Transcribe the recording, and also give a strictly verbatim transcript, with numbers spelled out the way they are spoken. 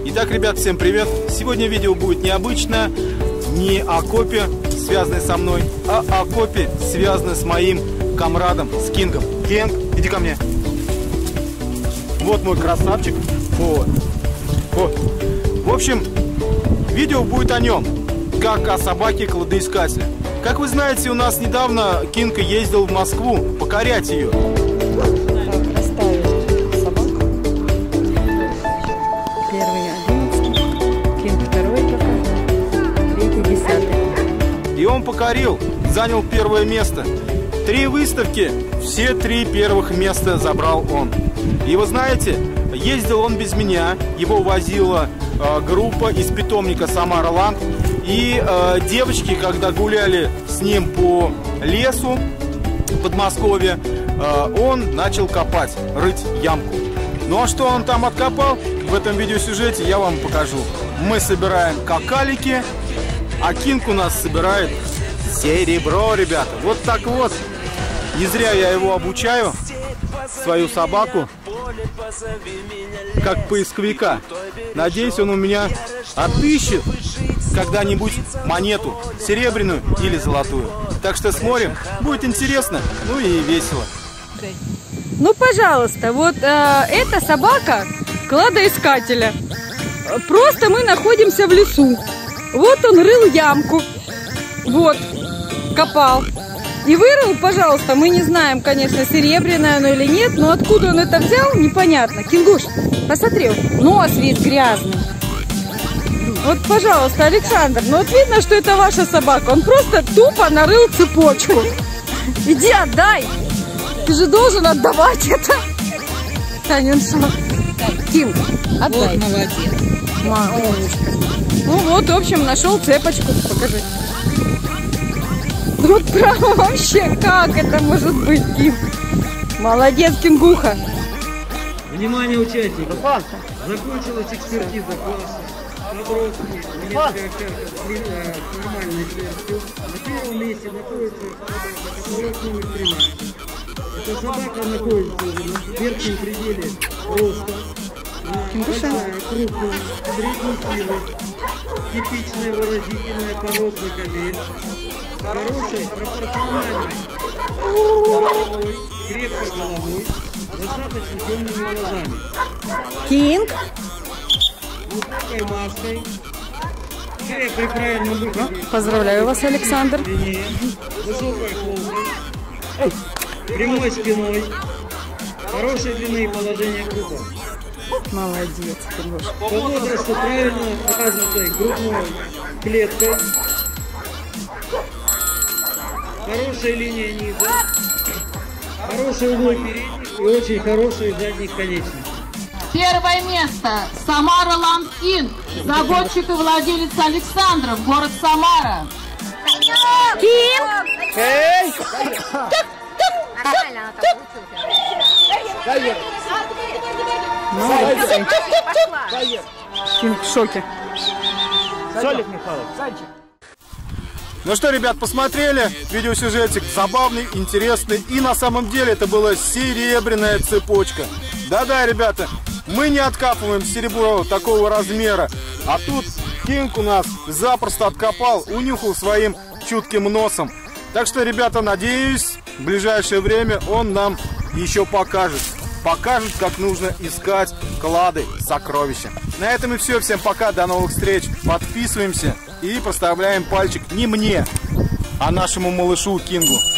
Итак, ребят, всем привет! Сегодня видео будет необычно, не о копе, связанной со мной, а о копе, связанной с моим комрадом, с Кингом. Кинг, иди ко мне. Вот мой красавчик. Вот. Вот. В общем, видео будет о нем, как о собаке-кладоискателе. Как вы знаете, у нас недавно Кинг ездил в Москву покорять ее. И он покорил, занял первое место. Три выставки, все три первых места забрал он. И вы знаете, ездил он без меня, его возила э, группа из питомника Самара Ланд. И э, девочки, когда гуляли с ним по лесу в Подмосковье, э, он начал копать, рыть ямку. Ну а что он там откопал, в этом видеосюжете я вам покажу. Мы собираем какалики, а Кинг у нас собирает серебро, ребята. Вот так вот. Не зря я его обучаю, свою собаку, как поисковика. Надеюсь, он у меня отыщет когда-нибудь монету, серебряную или золотую. Так что смотрим, будет интересно, ну и весело. Ну, пожалуйста, вот э, эта собака кладоискателя. Просто мы находимся в лесу. Вот он рыл ямку, вот, копал. И вырыл, пожалуйста, мы не знаем, конечно, серебряная оно или нет, но откуда он это взял, непонятно. Кингуш, посмотри, нос весь грязный. Вот, пожалуйста, Александр, ну вот видно, что это ваша собака. Он просто тупо нарыл цепочку. Иди отдай. Ты же должен отдавать это. Таня, он что? Кинг, отдай. Вот молодец. Мамочка. Ну вот, в общем, нашел цепочку. Покажи. Вот право вообще, как это может быть, Кинг? Молодец, Кингуха. Внимание, участников. Закончилась экспертиза класса. Наброски, немецкая овчарка с нормальной шерстью. На первом месте находится собака номер тринадцать. Эта собака находится в верхнем пределе роста. Большая, крупная, средней силы, типичная выразительная породная кобель, хорошей, пропорциональной головой, крепкой головой, достаточно темными глазами. Кинг. Высокой маской, при правильном выходе. Поздравляю вас, Александр. Высокой холкой, прямой спиной, хорошей длины и положения крупа. Молодец, Кингуш. По возрасту правильно развитой грудной клеткой, хорошая линия низа, хороший углы передних и очень хорошие задних конечностей. Первое место. Самара Ланд Кинг. Заводчик и владелец Александров. Город Самара. Кинг! Эй! Кинг в шоке. Ну что, ребят, посмотрели видеосюжетик, забавный, интересный, и на самом деле это была серебряная цепочка. Да-да, ребята, мы не откапываем серебро такого размера, а тут Кинг у нас запросто откопал, унюхал своим чутким носом. Так что, ребята, надеюсь, в ближайшее время он нам еще покажет. Покажет, как нужно искать клады, сокровища. На этом и все. Всем пока, до новых встреч. Подписываемся и проставляем пальчик не мне, а нашему малышу Кингу.